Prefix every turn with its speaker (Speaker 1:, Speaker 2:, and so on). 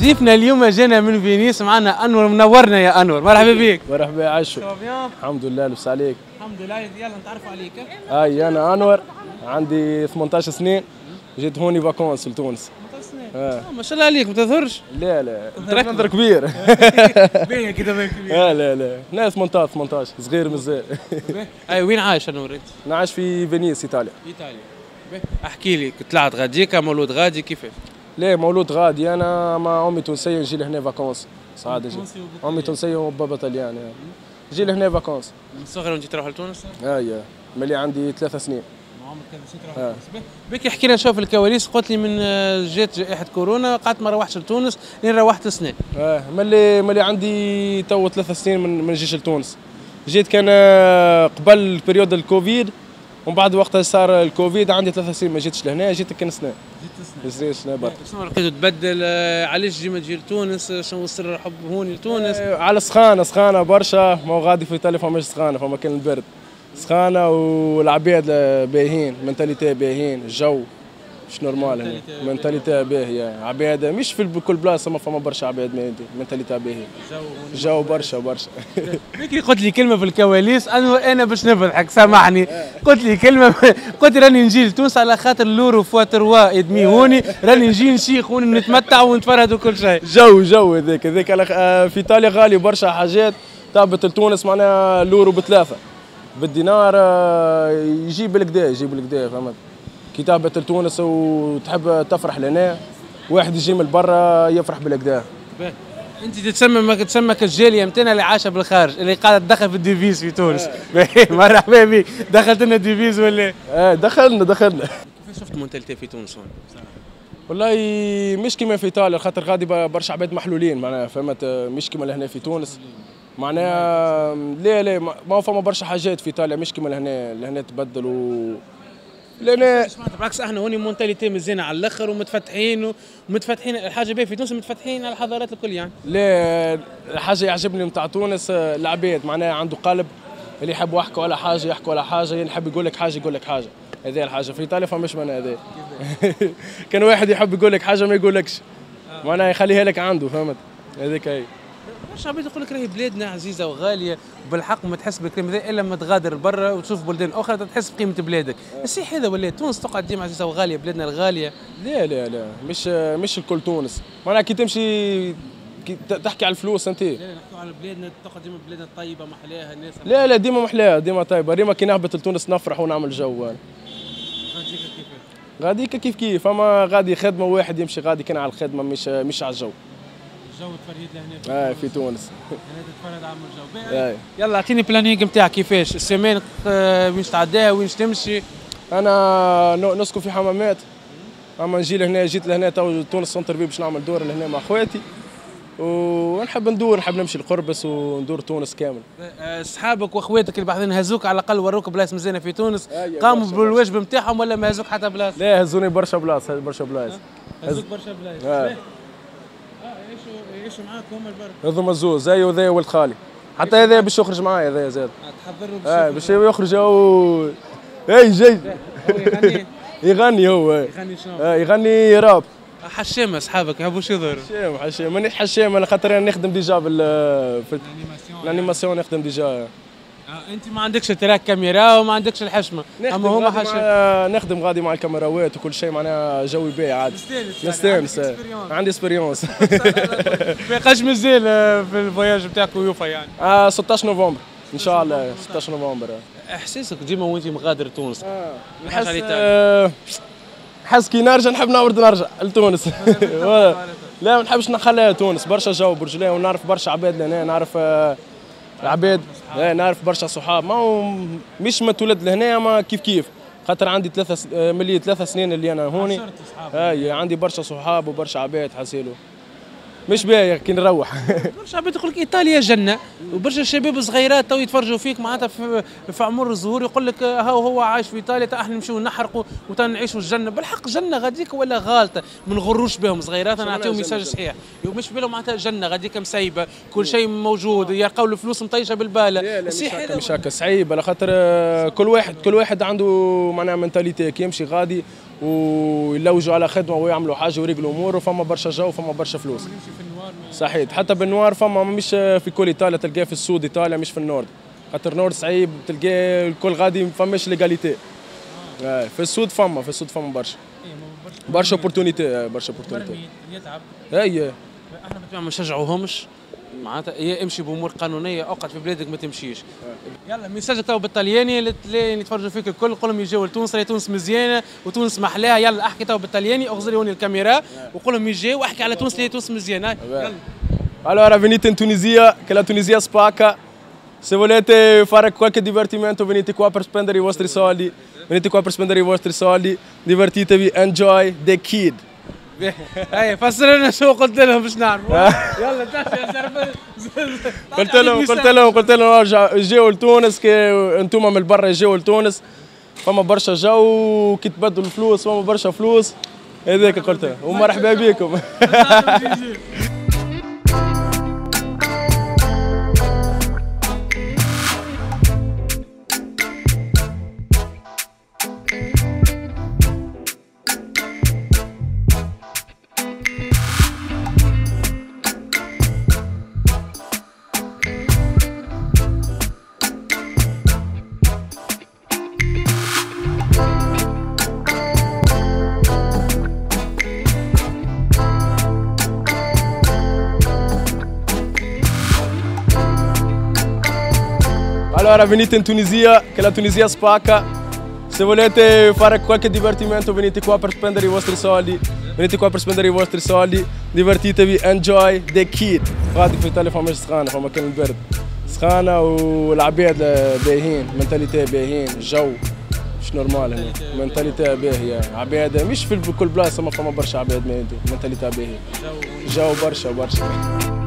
Speaker 1: ضيفنا اليوم جانا من فينيس، معنا انور، منورنا يا انور، مرحبا بك.
Speaker 2: مرحبا عشو. الحمد لله، لبس عليك.
Speaker 1: الحمد لله. يلا نتعرفوا عليك.
Speaker 2: انا انور، عندي 18 سنين، جيت هوني فاكونس لتونس.
Speaker 1: 18 سنين. ما شاء الله عليك، ما تظهرش.
Speaker 2: لا نظر كبير.
Speaker 1: باهي كده باهي كبير.
Speaker 2: لا لا 18 صغير مازال.
Speaker 1: اي وين عايش انور انت؟
Speaker 2: انا عايش في فينيس ايطاليا.
Speaker 1: احكي لي، كنت طلعت غاديكا مولود غادي كيفاش؟
Speaker 2: لا مولود غادي، انا مع امي تونسيه نجي لهنا فاكونس. سعاده جي. امي تونسيه وبابا طلياني. نجي لهنا فاكونس.
Speaker 1: من الصغر وانت تروح لتونس؟
Speaker 2: ملي عندي 3 سنين.
Speaker 1: عمرك 3 سنين تروح لتونس. بك احكي لنا شوف الكواليس. قلت لي من جات جائحه كورونا قعدت ما روحتش لتونس لين روحت السنه.
Speaker 2: ملي عندي تو 3 سنين ما نجيش لتونس. جيت كان قبل بريود الكوفيد، ومن بعد وقتها صار الكوفيد عندي 3 سنين ما جيتش لهنا، جيت كان سنه. جيت سنه برك.
Speaker 1: شنو لقيتوا تبدل؟ علاش ديما تجي لتونس؟ شنو سر الحب هوني لتونس؟
Speaker 2: على سخانه برشا، ما هو غادي في ايطاليا فماش سخانه، فما كان البرد سخانه، والعباد باهيين، منتاليتي باهيين، الجو مش نورمال هنا، منتاليتي باهيه، عباد مش في كل بلاصه ما فما برشا عباد، منتاليتي باهيه، الجو برشا.
Speaker 1: بكري قلت لي كلمه في الكواليس، انا باش نضحك سامحني. قلت لي كلمه، قلت راني نجي لتونس على خاطر اللورو فوا تروا ادمي هوني، راني نجي نشيخ هوني نتمتع ونتفرهد وكل شيء.
Speaker 2: جو هذاك في ايطاليا غالي برشا حاجات، تهبط لتونس معناها اللورو بثلاثه، بالدينار يجيب بالكدا فهمت. كي تهبط لتونس وتحب تفرح لنا، واحد يجي من برا يفرح بالكدا.
Speaker 1: انت تتسمى كالجاليه نتاعنا اللي عايشه بالخارج، اللي قاعده تدخل في الديفيز في تونس. مرحبا بك. دخلت لنا ديفيز ولا؟
Speaker 2: دخلنا.
Speaker 1: كيفاش شفت مونتاليتي في تونس هون؟
Speaker 2: والله مش كيما في ايطاليا، خاطر غادي برشا عباد محلولين معناها فهمت، مش كيما لهنا في تونس معناها. لا ما فما برشا حاجات في ايطاليا مش كيما لهنا تبدلوا. لأن
Speaker 1: بالعكس احنا هوني مونتاليتي مزيانه على الاخر، ومتفتحين الحاجه باهيه في تونس، متفتحين على الحضارات الكل يعني.
Speaker 2: لا الحاجه يعجبني نتاع تونس العباد معناها عنده قلب، اللي يحبوا يحكوا على حاجه، اللي يحب يقول لك حاجه، هذه الحاجه في ايطاليا فماش معناها هذا. كان واحد يحب يقول لك حاجه ما يقولكش، معناها يخليها لك عنده فهمت، هذيك هي.
Speaker 1: برشا عباد يقول لك راهي بلادنا عزيزه وغاليه، بالحق ما تحس بالكلمه ذي الا لما تغادر برا وتشوف بلدان اخرى تحس بقيمه بلادك. الصحيح هذا ولا تونس تقعد ديما عزيزه وغاليه، بلادنا الغاليه؟
Speaker 2: لا مش الكل تونس، معناها كي تمشي تحكي على الفلوس انت.
Speaker 1: لا نحكيو على بلادنا، تقعد ديما بلادنا طيبه محلاها الناس.
Speaker 2: لا ديما محلاها ديما طيبه، ديما كي نهبط لتونس نفرح ونعمل جو. غاديك كيف اما غادي خدمه، واحد يمشي غادي كان على الخدمه مش على الجو.
Speaker 1: الجو تفرهيد لهنا
Speaker 2: في تونس.
Speaker 1: هنا تتفرهد عامل الجو. يلا اعطيني بلانينغ نتاعك كيفاش السيمين، وين تعداها وين تمشي؟
Speaker 2: انا نسكن في حمامات، اما نجي لهنا، جيت لهنا تو تونس سنتر باش نعمل دور لهنا مع خواتي، ونحب نحب نمشي لقربس وندور تونس كامل.
Speaker 1: اصحابك واخواتك اللي بعدين هزوك على الاقل، وروك بلاصه مزيانه في تونس، قاموا بالواجب نتاعهم ولا ما هزوك حتى بلاصه؟
Speaker 2: لا هزوني برشا بلاص.
Speaker 1: هزوك برشا بلاص. يعيشوا معاك هما البرك؟
Speaker 2: هذوما زوز زي وذا ولد خالي، حتى هذا باش يخرج معايا، هذا زاد
Speaker 1: تحضر له
Speaker 2: باش يخرج. هو جاي يغني هو
Speaker 1: يغني شنو؟
Speaker 2: يغني راب.
Speaker 1: حشام اصحابك يحبوش يظهروا؟
Speaker 2: حشام مانيش حشام، انا خاطر انا نخدم ديجا في الانيماسيون، نخدم ديجا.
Speaker 1: انت ما عندكش تراك كاميرا وما عندكش الحشمه، اما هما حشام.
Speaker 2: نخدم غادي مع الكاميرات وكل شيء، معناها جوي باهي عادي. نستانس عندي اكسبيريونس.
Speaker 1: باقاش مازال في الفواياج نتاعك يوفا يعني؟
Speaker 2: 16 نوفمبر ان شاء الله. 16 نوفمبر.
Speaker 1: احساسك ديما وانت مغادر تونس؟
Speaker 2: نحس كي نرجع نحب نرجع لتونس. لا ما نحبش نخليها تونس، برشا جو برجليه، ونعرف برشا عباد لهنا، نعرف عباد، نعرف برشا صحاب، ما هو مش ما تولد لهنا، ما كيف خاطر عندي 3 سنين اللي انا هوني. عندي برشا صحاب وبرشا عباد حسيلو مش باهي كي نروح.
Speaker 1: برشا عباد يقول لك ايطاليا جنه، وبرشا شباب صغيرات تو يتفرجوا فيك معناتها في عمر الظهور، يقول لك هو عايش في ايطاليا، احنا نمشيو نحرقوا وتنعيشوا الجنه. بالحق جنه غاديك ولا غالطه؟ ما نغروش بهم صغيرات، انا نعطيهم ميساج صحيح، مش بالهم معناتها جنه غاديك مسيبه، كل شيء موجود، يلقاو الفلوس مطيشه بالباله.
Speaker 2: مش هكا صعيب، على خاطر كل واحد عنده معناها منتاليتي، كي يمشي غادي ويلوجوا على خدمه ويعملوا حاجه ويريقلوا امور، وفما برشا جو وفما برشا فلوس. صحيح، حتى بالنوار فما مش في كل ايطاليا تلقاه، في السود ايطاليا مش في النورد، خاطر النورد صعيب تلقاه الكل غادي ما فماش ليغاليتي. في السود فما برشا اوبورتونيتي، برشا اوبورتونيتي
Speaker 1: يتعب.
Speaker 2: اي
Speaker 1: احنا بالطبيعه ما نشجعوهمش، معناتها يا امشي بامور قانونيه، اقعد في بلادك ما تمشيش. يلا ميساج تو بالطلياني اللي يتفرجوا فيك الكل، قول لهم يجيو لتونس، راهي تونس مزيانه وتونس محلاها. يلا احكي تو بالطلياني، اغزر هوني الكاميرا وقول لهم يجيو واحكي على تونس اللي تونس مزيانه. يلا.
Speaker 2: Allora venite in Tunisia, che la Tunisia spacca. Se volete fare qualche divertimento venite qua per spendere i vostri soldi. Venite qua per spendere i vostri soldi, divertitevi, enjoy the kid.
Speaker 1: اي فسر لنا شو قلت لهم باش نعرفوا. يلا
Speaker 2: قلت لهم جيو لتونس، كي انتم من برا جيو لتونس، فما برشا جو، كي تبدلوا الفلوس فما برشا فلوس، هذاك قلت لهم ومرحبا بكم. Allora venite in Tunisia, che la Tunisia spacca. Se volete fare qualche divertimento venite qua per spendere i vostri soldi. Venite qua per spendere i vostri soldi, divertitevi, enjoy the kid. غادي في ايطاليا فماش سخانه، فما كان البرد سخانه والعباد باهيين، منتاليتي باهيين، الجو مش نورمال هنا، منتاليتي باهيه، عباد مش في كل بلاصه، ما فما برشا عباد منتاليتي باهيه، جو برشا.